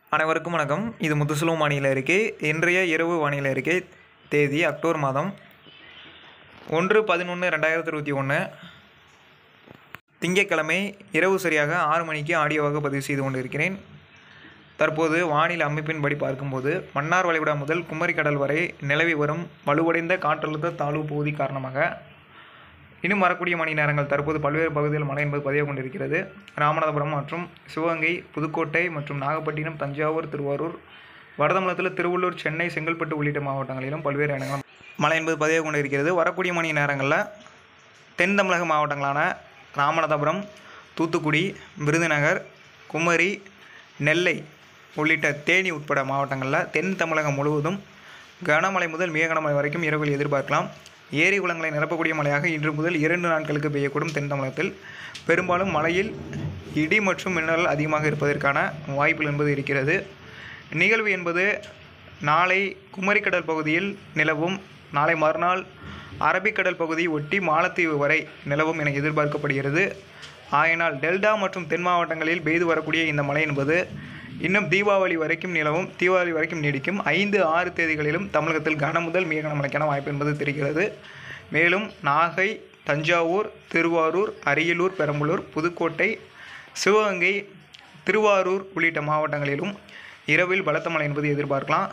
அனைவருக்கும் வணக்கம். இது முத்துசுலம் வானிலை அறிக்கை. இன்றைய இரவு வானிலை அறிக்கை. தேதி அக்டோபர் மாதம் 1/11/2021 திங்கட்கிழமை இரவு சரியாக 6 மணிக்கு ஆடியோவாக பதிவு செய்து கொண்டிருக்கிறேன். தற்போது வானிலை அமைப்பின்படி பார்க்கும்போது மன்னார் வளைகுடா முதல் குமரிக்கடல் வரை நிலவி வரும் வலுவடைந்த காற்றழுத்த தாழ்வு பகுதி காரணமாக இன்னும் வரக்கூடிய மணி நேரங்கள் தற்போது பல்வேறு பகுதிகளில் மழை என்பது பதிவு கொண்டிருக்கிறது. ராமநாதபுரம் மற்றும் சிவகங்கை, புதுக்கோட்டை மற்றும் நாகப்பட்டினம், தஞ்சாவூர், திருவாரூர், வடதமிழகத்தில் திருவள்ளூர், சென்னை, செங்கல்பட்டு உள்ளிட்ட மாவட்டங்களிலும் பல்வேறு இடங்களில் மழை என்பது பதிவு கொண்டிருக்கிறது. வரக்கூடிய மணி நேரங்களில் தென் தமிழக மாவட்டங்களான ராமநாதபுரம், தூத்துக்குடி, விருதுநகர், குமரி, நெல்லை உள்ளிட்ட தேனி உட்பட மாவட்டங்களில் தென் தமிழகம் முழுவதும் கனமழை முதல் மிக கனமழை வரைக்கும் இரவில் எதிர்பார்க்கலாம். ஏரி குளங்களை நிரப்பக்கூடிய மழையாக இன்று முதல் 2 நாட்களுக்கு பெய்யக்கூடும். தென் தமிழகத்தில் பெரும்பாலும் மழையில் இடி மற்றும் மின்னல் அதிகமாக இருப்பதற்கான வாய்ப்புகள் என்பது இருக்கிறது. நிகழ்வு என்பது நாளை குமரிக்கடல் பகுதியில் நிலவும், நாளை மறுநாள் அரபிக்கடல் பகுதி ஒட்டி மாலத்தீவு வரை நிலவும் என எதிர்பார்க்கப்படுகிறது. ஆகையினால் டெல்டா மற்றும் தென் மாவட்டங்களில் பெய்து வரக்கூடிய இந்த மழை என்பது இன்னும் தீபாவளி வரைக்கும் நிலவும், தீபாவளி வரைக்கும் நீடிக்கும். 5, 6 தேதிகளிலும் தமிழகத்தில் கன முதல் மிக கனமழைக்கான வாய்ப்பு என்பது தெரிகிறது. மேலும் நாகை, தஞ்சாவூர், திருவாரூர், அரியலூர், பெரம்பலூர், புதுக்கோட்டை, சிவகங்கை, திருவாரூர் உள்ளிட்ட மாவட்டங்களிலும் இரவில் பலத்த மழை என்பது எதிர்பார்க்கலாம்.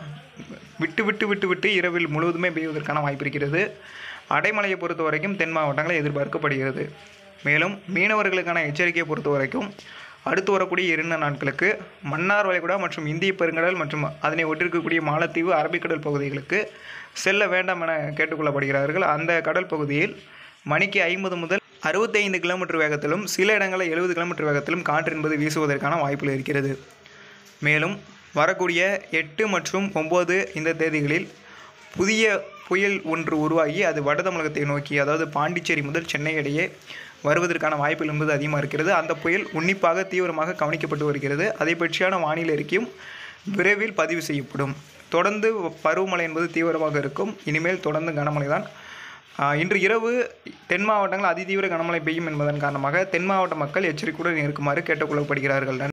விட்டு இரவில் முழுவதுமே பெய்வதற்கான வாய்ப்பு இருக்கிறது. அடைமழையை பொறுத்த வரைக்கும் தென் மாவட்டங்களில் எதிர்பார்க்கப்படுகிறது. மேலும் மீனவர்களுக்கான எச்சரிக்கையை பொறுத்த வரைக்கும் அடுத்து வரக்கூடிய 2 நாட்களுக்கு மன்னார் வளைகுடா மற்றும் இந்திய பெருங்கடல் மற்றும் அதனை ஒட்டிருக்கக்கூடிய மாலத்தீவு, அரபிக்கடல் பகுதிகளுக்கு செல்ல வேண்டாம் என கேட்டுக்கொள்ளப்படுகிறார்கள். அந்த கடல் பகுதியில் மணிக்கு 50 முதல் 65 கிலோமீட்டர் வேகத்திலும் சில இடங்களில் 70 கிலோமீட்டர் வேகத்திலும் காற்று என்பது வீசுவதற்கான வாய்ப்புகள் இருக்கிறது. மேலும் வரக்கூடிய 8 மற்றும் 9 இந்த தேதிகளில் புதிய புயல் ஒன்று உருவாகி அது வட தமிழகத்தை நோக்கி, அதாவது பாண்டிச்சேரி முதல் சென்னை இடையே வருவதற்கான வாய்ப்புகள் என்பது அதிகமாக இருக்கிறது. அந்த புயல் உன்னிப்பாக தீவிரமாக கவனிக்கப்பட்டு வருகிறது. அதை பற்றியான வானிலை அறிக்கையும் விரைவில் பதிவு செய்யப்படும். தொடர்ந்து பருவமழை என்பது தீவிரமாக இருக்கும். இனிமேல் தொடர்ந்து கனமழை தான். இன்று இரவு தென் மாவட்டங்கள் அதிதீவிர கனமழை பெய்யும் என்பதன் காரணமாக தென் மாவட்ட மக்கள் எச்சரிக்கையுடன் இருக்குமாறு கேட்டுக்கொள்ளப்படுகிறார்கள்.